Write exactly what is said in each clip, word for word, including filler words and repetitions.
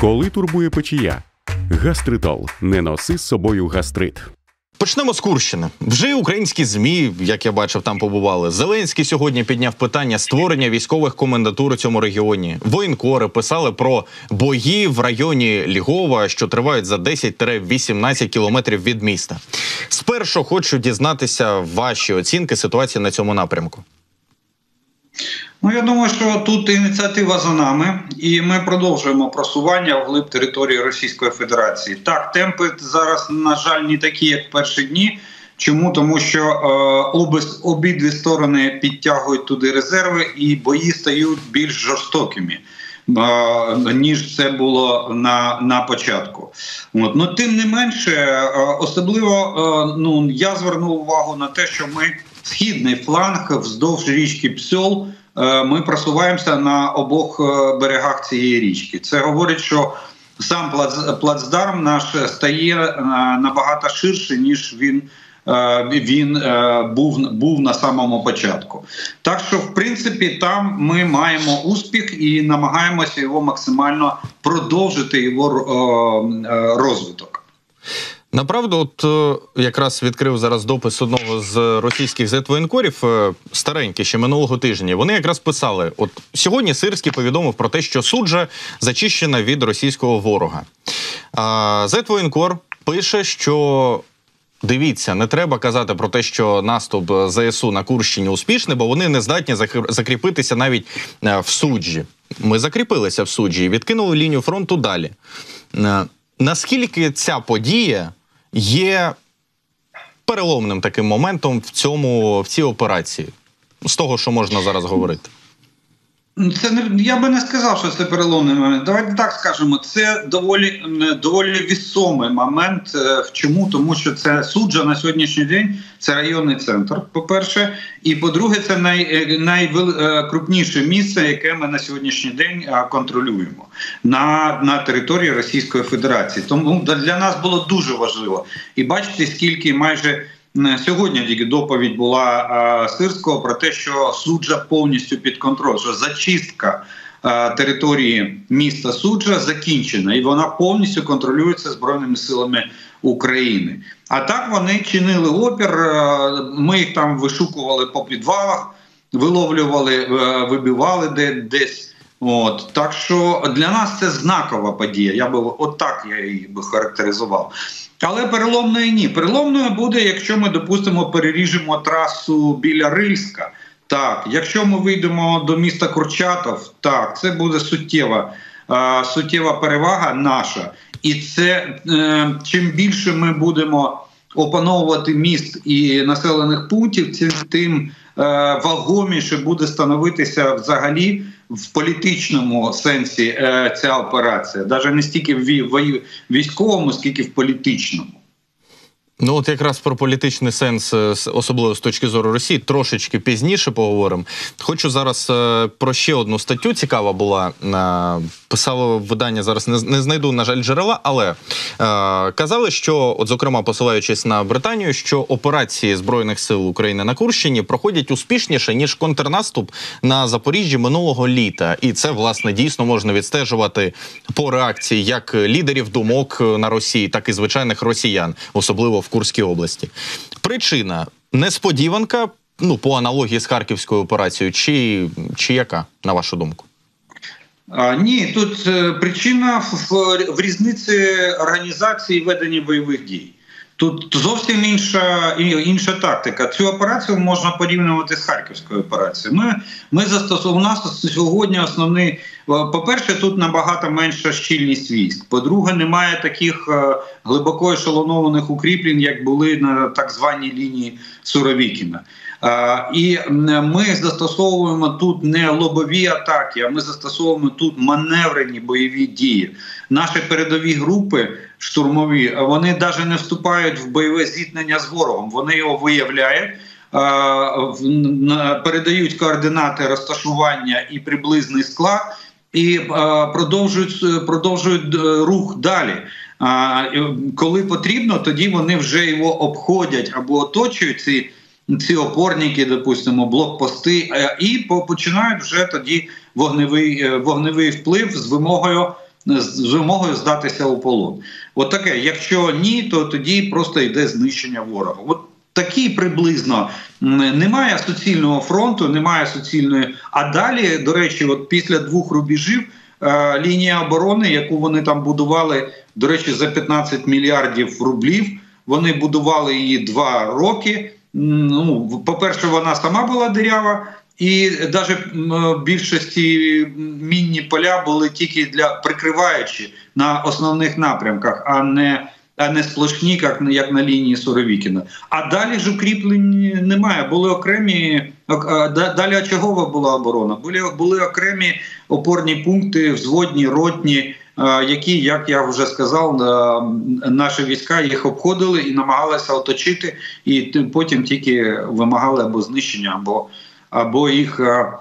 Коли турбує печія? Гастритол. Не носи з собою гастрит. Почнемо з Курщини. Вже українські ЗМІ, як я бачив, там побували. Зеленський сьогодні підняв питання створення військових комендатур у цьому регіоні. Воєнкори писали про бої в районі Львова, що тривають за десять-вісімнадцять кілометрів від міста. Спершу хочу дізнатися ваші оцінки ситуації на цьому напрямку. Ну, я думаю, що тут ініціатива за нами, і ми продовжуємо просування вглиб території Російської Федерації. Так, темпи зараз, на жаль, не такі, як в перші дні. Чому? Тому що е, оби, обидві сторони підтягують туди резерви, і бої стають більш жорстокими, е, ніж це було на, на початку. От. Ну, тим не менше, е, особливо е, ну, я звернув увагу на те, що ми східний фланг вздовж річки Псьол, ми просуваємося на обох берегах цієї річки. Це говорить, що сам плацдарм наш стає набагато ширше, ніж він, він був, був на самому початку. Так що, в принципі, там ми маємо успіх і намагаємося його максимально продовжити, його розвиток. Направду, от якраз відкрив зараз допис одного з російських зет-воєнкорів, старенький, ще минулого тижня. Вони якраз писали, от сьогодні Сирський повідомив про те, що Суджа зачищена від російського ворога. Зет-воєнкор пише, що дивіться, не треба казати про те, що наступ ЗСУ на Курщині успішний, бо вони не здатні закріпитися навіть в Суджі. Ми закріпилися в Суджі і відкинули лінію фронту далі. Наскільки ця подія є переломним таким моментом в цьому, в цій операції? З того, що можна зараз говорити. Це не, я би не сказав, що це переломний момент. Давайте так скажемо, це доволі, доволі вісомий момент. В чому? Тому що це Суджа на сьогоднішній день, це районний центр, по-перше. І по-друге, це най, найкрупніше місце, яке ми на сьогоднішній день контролюємо на, на території Російської Федерації. Тому для нас було дуже важливо. І бачите, скільки майже... Сьогодні тільки доповідь була а, Сирського про те, що Суджа повністю під контролем, що зачистка а, території міста Суджа закінчена, і вона повністю контролюється Збройними силами України. А так вони чинили опір, а, ми їх там вишукували по підвалах, виловлювали, а, вибивали де, десь. От. Так що для нас це знакова подія, я би, от так я її би характеризував. Але переломною ні. Переломною буде, якщо ми, допустимо, переріжемо трасу біля Рильська. Так, якщо ми вийдемо до міста Курчатов, так, це буде суттєва, е, суттєва перевага наша. І це, е, чим більше ми будемо опановувати міст і населених пунктів, тим е, вагоміше буде становитися взагалі в політичному сенсі е, ця операція. Навіть не стільки в військовому, скільки в політичному. Ну от якраз про політичний сенс, особливо з точки зору Росії, трошечки пізніше поговоримо. Хочу зараз про ще одну статтю, цікава була, писало видання, зараз не, не знайду, на жаль, джерела, але е, казали, що, от зокрема посилаючись на Британію, що операції Збройних сил України на Курщині проходять успішніше, ніж контрнаступ на Запоріжжі минулого літа. І це, власне, дійсно можна відстежувати по реакції як лідерів думок на Росії, так і звичайних росіян, особливо в Курській області. Причина – несподіванка, ну, по аналогії з Харківською операцією, чи, чи яка, на вашу думку? А, ні, тут е, причина в, в різниці організації ведення бойових дій. Тут зовсім інша, інша тактика. Цю операцію можна порівнювати з Харківською операцією. Ми, ми застосовуємо, у нас сьогодні основний, по-перше, тут набагато менша щільність військ. По-друге, немає таких глибоко ешелонованих укріплень, як були на так званій лінії Суровікіна. І ми застосовуємо тут не лобові атаки, а ми застосовуємо тут маневрені бойові дії. Наші передові групи штурмові, вони навіть не вступають в бойове зіткнення з ворогом. Вони його виявляють, передають координати розташування і приблизний склад, і продовжують, продовжують рух далі. Коли потрібно, тоді вони вже його обходять або оточують ці ці опорники, допустимо, блокпости, і починають вже тоді вогневий, вогневий вплив з вимогою з вимогою здатися у полон. От таке, якщо ні, то тоді просто йде знищення ворога. От такі приблизно. Немає суцільного фронту, немає суцільної. А далі, до речі, от після двох рубежів е, лінія оборони, яку вони там будували, до речі, за п'ятнадцять мільярдів рублів, вони будували її два роки. Ну, по-перше, вона сама була дирява, і навіть в більшості мінні поля були тільки для прикриваючі на основних напрямках, а не, а не сплошні, як, як на лінії Суровікіна. А далі ж укріплень немає. Були окремі, далі очагова була оборона, були, були окремі опорні пункти, взводні, ротні, які, як я вже сказав, наші війська їх обходили і намагалися оточити, і потім тільки вимагали або знищення, або, або їх,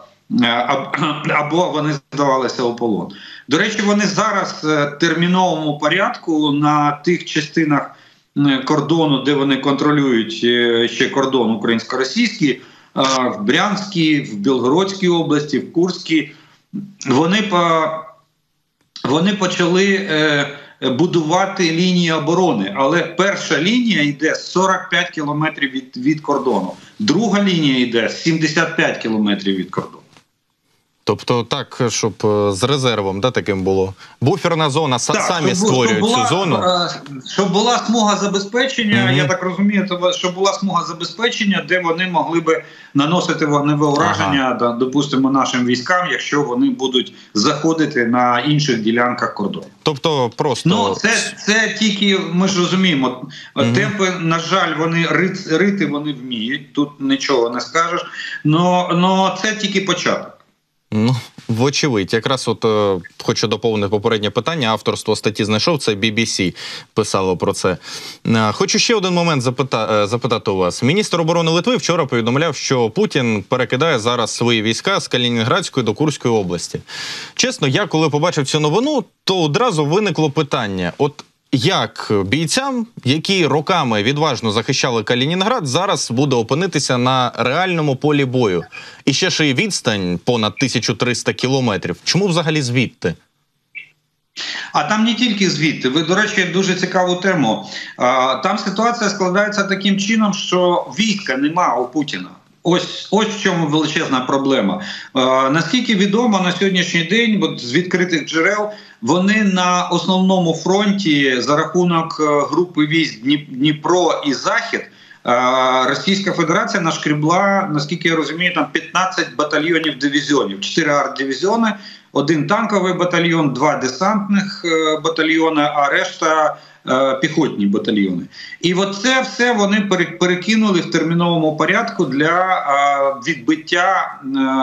або вони здавалися у полон. До речі, вони зараз в терміновому порядку на тих частинах кордону, де вони контролюють ще кордон українсько-російський, в Брянській, в Білгородській області, в Курській, вони по Вони почали е, будувати лінії оборони, але перша лінія йде сорок п'ять кілометрів від, від кордону, друга лінія йде сімдесят п'ять кілометрів від кордону. Тобто так, щоб з резервом, да, таким було. Буферна зона, так, самі щоб, створюють щоб була, цю зону. Щоб була смуга забезпечення, mm-hmm. я так розумію, щоб була смуга забезпечення, де вони могли би наносити вогневе ураження, ага. допустимо, нашим військам, якщо вони будуть заходити на інших ділянках кордону. Тобто просто... Ну, це, це тільки, ми ж розуміємо, mm-hmm. темпи, на жаль, вони рити, рити вони вміють, тут нічого не скажеш, но це тільки початок. Ну, вочевидь. Якраз от е, хочу доповнити попереднє питання. Авторство статті знайшов, це бі бі сі писало про це. Е, хочу ще один момент запита, е, запитати у вас. Міністр оборони Литви вчора повідомляв, що Путін перекидає зараз свої війська з Калінінградської до Курської області. Чесно, я коли побачив цю новину, то одразу виникло питання. От як бійцям, які роками відважно захищали Калінінград, зараз буде опинитися на реальному полі бою? І ще ж і відстань понад тисячу триста кілометрів. Чому взагалі звідти? А там не тільки звідти. Ви, до речі, дуже цікаву тему. Там ситуація складається таким чином, що війська нема у Путіна. Ось, ось в чому величезна проблема. Е, наскільки відомо на сьогоднішній день, от з відкритих джерел, вони на основному фронті за рахунок групи військ Дніпро і Захід, е, Російська Федерація нашкребла, наскільки я розумію, там п'ятнадцять батальйонів дивізіонів, чотири арт-дивізіони, один танковий батальйон, два десантних батальйони, а решта піхотні батальйони. І от це все вони перекинули в терміновому порядку для відбиття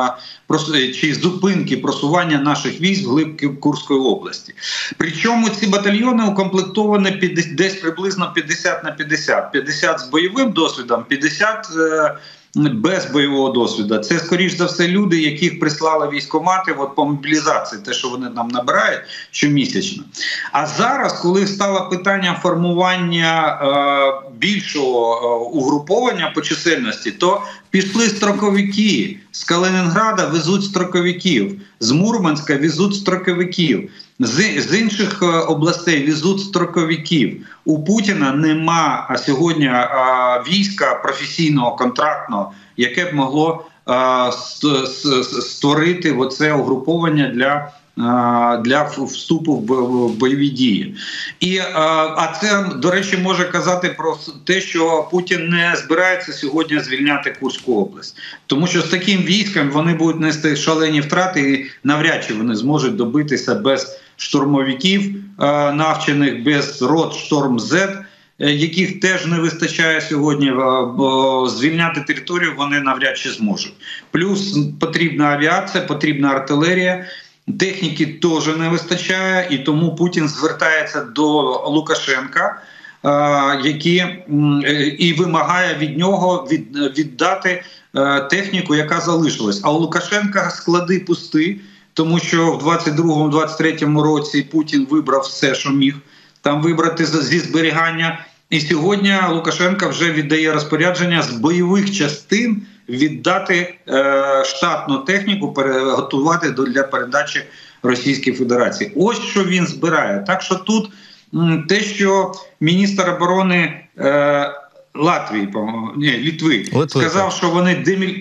чи зупинки просування наших військ вглиб Курської області. Причому ці батальйони укомплектовані десь приблизно п'ятдесят на п'ятдесят. п'ятдесят з бойовим досвідом, п'ятдесят без бойового досвіду. Це, скоріш за все, люди, яких прислали військкомати от по мобілізації, те, що вони нам набирають щомісячно. А зараз, коли стало питання формування е, більшого е, угруповання по чисельності, то пішли строковики. З Калінінграда везуть строковиків, з Мурманська везуть строковиків, з, з інших областей везуть строковиків. У Путіна нема сьогодні а, війська професійного, контрактного, яке б могло а, створити оце угруповання для для вступу в бойові дії. І, а це, до речі, може казати про те, що Путін не збирається сьогодні звільняти Курську область. Тому що з таким військом вони будуть нести шалені втрати і навряд чи вони зможуть добитися без штурмовиків навчених, без рот Шторм-Зет, яких теж не вистачає сьогодні, бо звільняти територію вони навряд чи зможуть. Плюс потрібна авіація, потрібна артилерія, техніки теж не вистачає, і тому Путін звертається до Лукашенка, який і вимагає від нього від, віддати техніку, яка залишилась. А у Лукашенка склади пусти, тому що в двадцять другому - двадцять третьому році Путін вибрав все, що міг там вибрати зі зберігання. І сьогодні Лукашенко вже віддає розпорядження з бойових частин віддати е, штатну техніку, переготувати для передачі Російської Федерації. Ось що він збирає. Так що тут м, те, що міністр оборони е, Латвії, по-моєму, ні, Литви, Литви сказав, що вони деміль...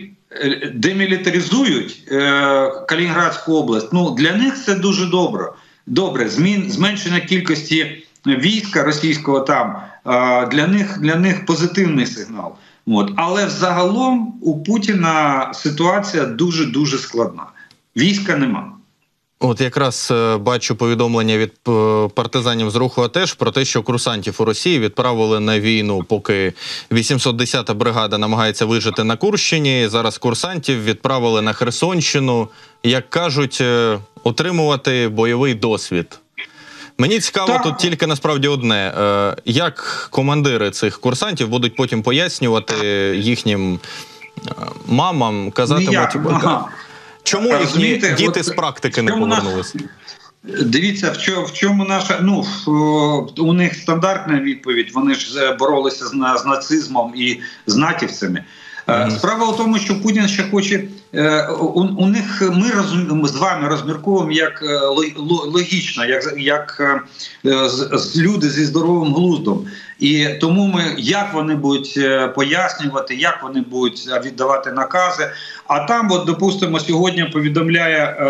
демілітаризують е, Калінінградську область, ну для них це дуже добре. Добре, змін, зменшення кількості війська російського там е, для них, для них позитивний сигнал. От. Але взагалом у Путіна ситуація дуже-дуже складна. Війська нема. От якраз е, бачу повідомлення від е, партизанів з руху АТЕШ про те, що курсантів у Росії відправили на війну, поки вісімсот десята бригада намагається вижити на Курщині. Зараз курсантів відправили на Херсонщину, як кажуть, е, отримувати бойовий досвід. Мені цікаво так. Тут тільки насправді одне. Е, як командири цих курсантів будуть потім пояснювати їхнім е, мамам, казатимуть... Ага. Чому їхні діти от, з практики не повернулися? Дивіться, в чому, в чому наша, ну, у них стандартна відповідь, вони ж боролися з, з нацизмом і з натівцями. Mm-hmm. Справа в тому, що Путін ще хоче, у, у них, ми розум, з вами розмірковуємо як логічно, як, як з, люди зі здоровим глуздом. І тому ми, як вони будуть пояснювати, як вони будуть віддавати накази. А там, от, допустимо, сьогодні повідомляє е,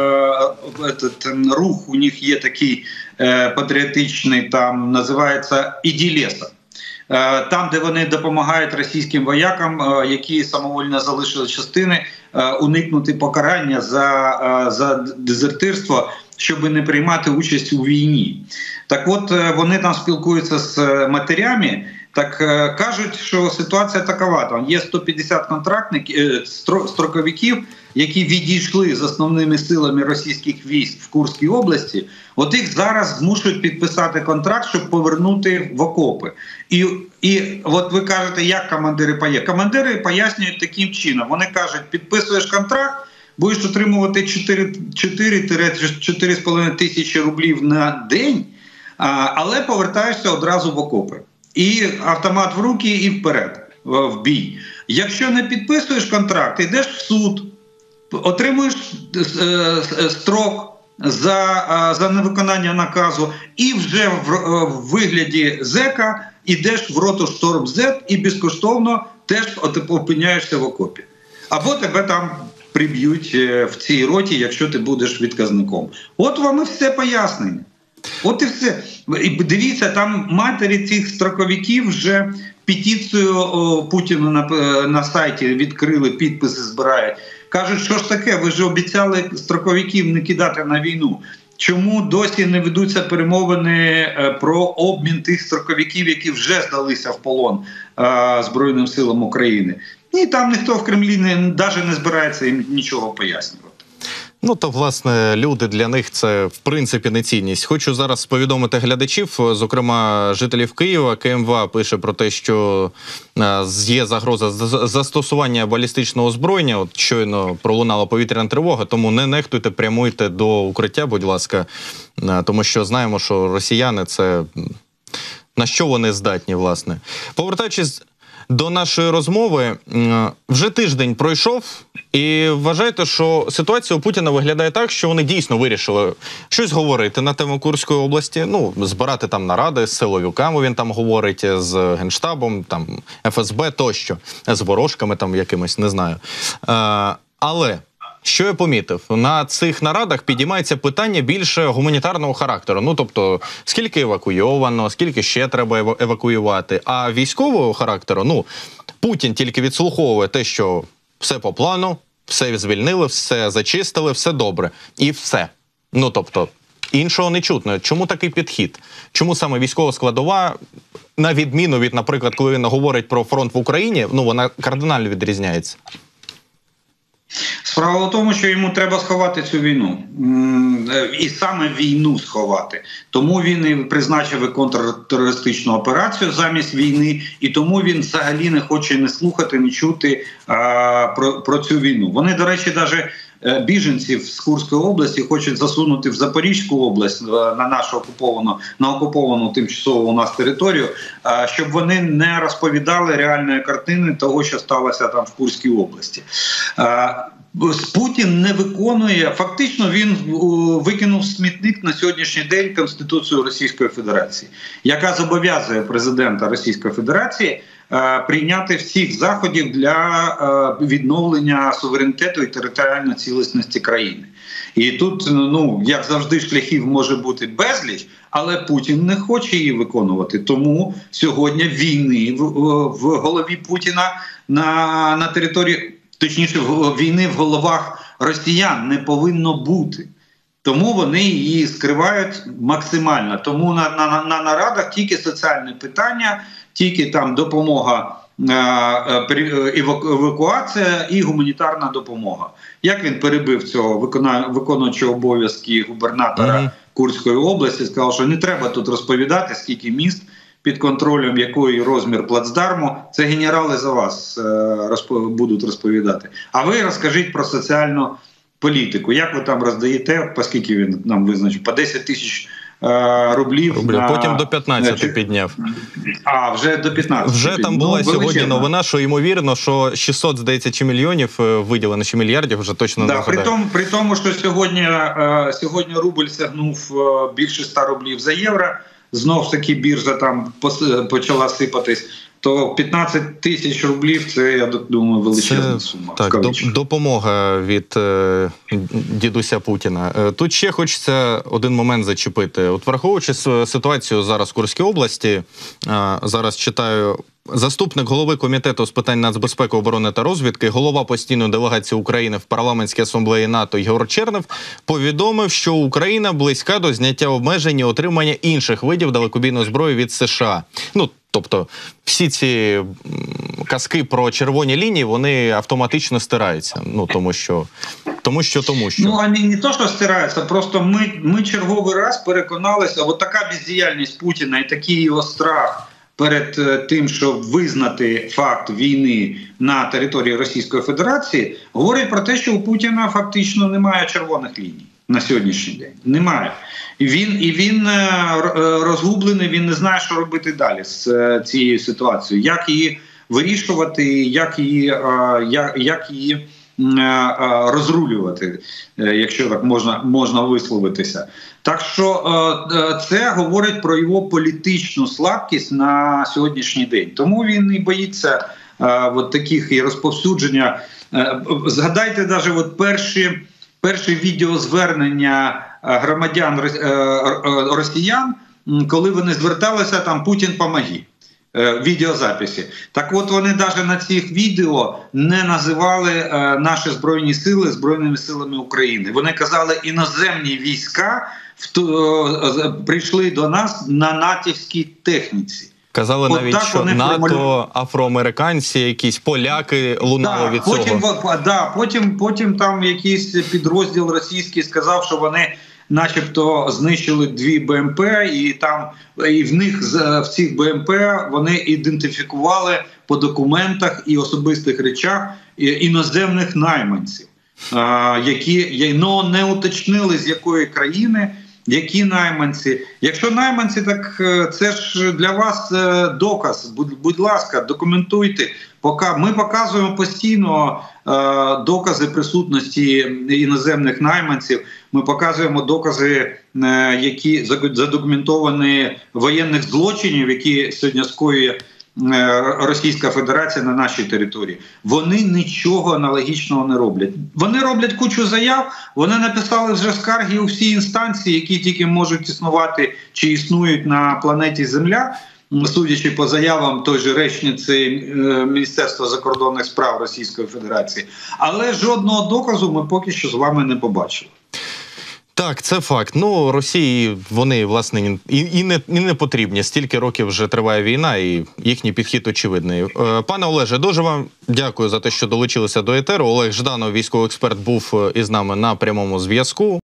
этот, рух, у них є такий е, патріотичний, там називається «Іділеса». Там, де вони допомагають російським воякам, які самовільно залишили частини, уникнути покарання за, за дезертирство, щоб не приймати участь у війні. Так от, вони там спілкуються з матерями, так кажуть, що ситуація такова. Там є сто п'ятдесят контрактників, строковиків, які відійшли з основними силами російських військ в Курській області. От їх зараз змушують підписати контракт, щоб повернути в окопи. І, і от ви кажете, як командири пояснюють? Командири пояснюють таким чином. Вони кажуть, підписуєш контракт, будеш отримувати чотири-чотири з половиною тисячі рублів на день, але повертаєшся одразу в окопи. І автомат в руки, і вперед, в бій. Якщо не підписуєш контракт, йдеш в суд, отримуєш строк за, за невиконання наказу, і вже в, в вигляді зека йдеш в роту Шторм Зет і безкоштовно теж опиняєшся в окопі. Або тебе там приб'ють в цій роті, якщо ти будеш відказником. От вам і все пояснення. От і все. І дивіться, там матері цих строковиків вже петицію о, Путіну на, на сайті відкрили, підписи збирають. Кажуть, що ж таке, ви ж обіцяли строковиків не кидати на війну. Чому досі не ведуться перемовини про обмін тих строковиків, які вже здалися в полон а, Збройним силам України? І там ніхто в Кремлі не, навіть не збирається їм нічого пояснювати. Ну, то, власне, люди для них це, в принципі, не цінність. Хочу зараз повідомити глядачів, зокрема, жителів Києва. КМВА пише про те, що є загроза застосування балістичного озброєння. От щойно пролунала повітряна тривога, тому не нехтуйте, прямуйте до укриття, будь ласка. Тому що знаємо, що росіяни – це на що вони здатні, власне. Повертаючись до нашої розмови, вже тиждень пройшов, і вважаєте, що ситуація у Путіна виглядає так, що вони дійсно вирішили щось говорити на тему Курської області, ну, збирати там наради з силовиками, він там говорить, з Генштабом, там, Еф Ес Бе тощо, з ворожками там якимось, не знаю. А, але... Що я помітив? На цих нарадах підіймається питання більше гуманітарного характеру. Ну, тобто, скільки евакуйовано, скільки ще треба евакуювати. А військового характеру, ну, Путін тільки відслуховує те, що все по плану, все звільнили, все зачистили, все добре. І все. Ну, тобто, іншого не чутно. Чому такий підхід? Чому саме військова складова, на відміну від, наприклад, коли він говорить про фронт в Україні, ну, вона кардинально відрізняється? Справа в тому, що йому треба сховати цю війну. І саме війну сховати. Тому він і призначив контртерористичну операцію замість війни, і тому він взагалі не хоче не слухати, не чути а, про, про цю війну. Вони, до речі, навіть біженців з Курської області хочуть засунути в Запорізьку область, на нашу окуповану, на окуповану тимчасово у нас територію, щоб вони не розповідали реальної картини того, що сталося там в Курській області. Путін не виконує, фактично він викинув в смітник на сьогоднішній день Конституцію Російської Федерації, яка зобов'язує президента Російської Федерації е, прийняти всіх заходів для е, відновлення суверенітету і територіальної цілісності країни. І тут, ну, як завжди, шляхів може бути безліч, але Путін не хоче її виконувати. Тому сьогодні війни в, в голові Путіна на, на території, точніше, війни в головах росіян не повинно бути. Тому вони її скривають максимально. Тому на, на, на нарадах тільки соціальне питання, тільки там допомога, евакуація і гуманітарна допомога. Як він перебив цього виконуючого обов'язки губернатора mm-hmm. Курської області, сказав, що не треба тут розповідати, скільки міст, під контролем якої розмір плацдарму, це генерали за вас розпов... будуть розповідати. А ви розкажіть про соціальну політику. Як ви там роздаєте, оскільки він нам визначив, по десять тисяч е, рублів. Рублів. На... Потім до п'ятнадцяти на... підняв. А, вже до п'ятнадцяти. Вже там була ну, сьогодні величезна новина, що ймовірно, що шістсот, здається, чи мільйонів виділено, чи мільярдів, вже точно да, не при тому, при тому, що сьогодні, е, сьогодні рубль сягнув е, більше ста рублів за євро, знов таки біржа там почала сипатись, то п'ятнадцять тисяч рублів – це, я думаю, величезна це, сума. Так, допомога від е, дідуся Путіна. Е, тут ще хочеться один момент зачепити. От враховуючи ситуацію зараз в Курській області, е, зараз читаю, заступник голови Комітету з питань нацбезпеки, оборони та розвідки, голова постійної делегації України в парламентській асамблеї НАТО Єгор Чернев повідомив, що Україна близька до зняття обмежень і отримання інших видів далекобійної зброї від США. Ну, тобто всі ці казки про червоні лінії, вони автоматично стираються. Ну, тому що, тому що, тому що. Ну, вони не то, що стираються, просто ми, ми черговий раз переконалися, от така бездіяльність Путіна і такий його страх перед тим, щоб визнати факт війни на території Російської Федерації, говорить про те, що у Путіна фактично немає червоних ліній на сьогоднішній день. Немає. І він, і він розгублений, він не знає, що робити далі з цією ситуацією. Як її вирішувати, як її, як, як її розрулювати, якщо так можна, можна висловитися. Так що це говорить про його політичну слабкість на сьогоднішній день. Тому він і боїться от таких і розповсюдження. Згадайте навіть от перші, перші відеозвернення громадян росіян, коли вони зверталися, там «Путін, помоги». Відеозаписи. Так от вони навіть на цих відео не називали е, наші Збройні сили Збройними силами України. Вони казали, іноземні війська в, е, прийшли до нас на натівській техніці. Казали от навіть, що НАТО, формулю... афроамериканці, якісь поляки лунали да, від потім, цього. Да, потім, потім там якийсь підрозділ російський сказав, що вони начебто знищили дві БМП, і там і в них в цих БМП вони ідентифікували по документах і особистих речах іноземних найманців, які ну, не уточнили, з якої країни, які найманці. Якщо найманці, так це ж для вас доказ. Будь, будь ласка, документуйте. Ми показуємо постійно докази присутності іноземних найманців. Ми показуємо докази, які задокументовані воєнних злочинів, які сьогодні скоює Російська Федерація на нашій території. Вони нічого аналогічного не роблять. Вони роблять кучу заяв, вони написали вже скарги у всі інстанції, які тільки можуть існувати чи існують на планеті Земля, судячи по заявам той же речниці Міністерства закордонних справ Російської Федерації. Але жодного доказу ми поки що з вами не побачили. Так, це факт. Ну, Росії, вони, власне, і, і, не, і не потрібні. Стільки років вже триває війна, і їхній підхід очевидний. Пане Олеже, дуже вам дякую за те, що долучилися до етеру. Олег Жданов, військовий експерт, був із нами на прямому зв'язку.